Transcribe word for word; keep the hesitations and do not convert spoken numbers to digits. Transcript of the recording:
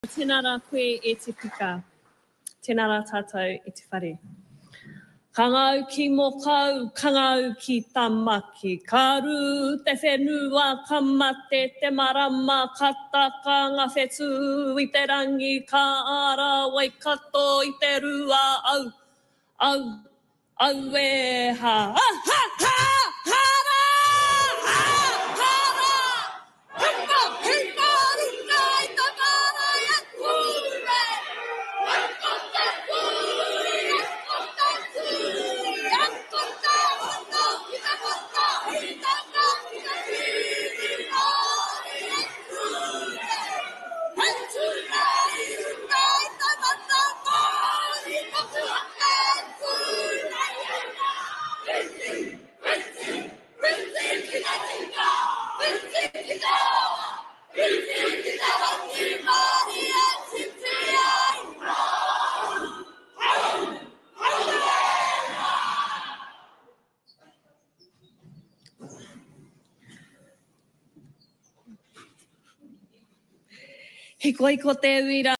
Tēnā rā koe e te pika, tēnā rā tātou e te whare. Ka ngau ki mō kau, ka ngau ki tā maki, ka ru te whenua, ka mate te marama, ka taka ngā whetū i te rangi, ka ara wai kato i te rua, au, au, au e ha, ha, ha, ha, hara, ha, hara, hinga, hinga, runga i ta kara e kure, hinga te kure, hinga te kure, hinga te hono, i te hono, i te ngā, i te whiri, i e kure, he tura i runga i ta mana mōri, ka tua e kure, rinti, rinti, rinti ki te tika, rinti ki te hoa, rinti ki te hoki mahi e titi ai rā. He koi ko te uira.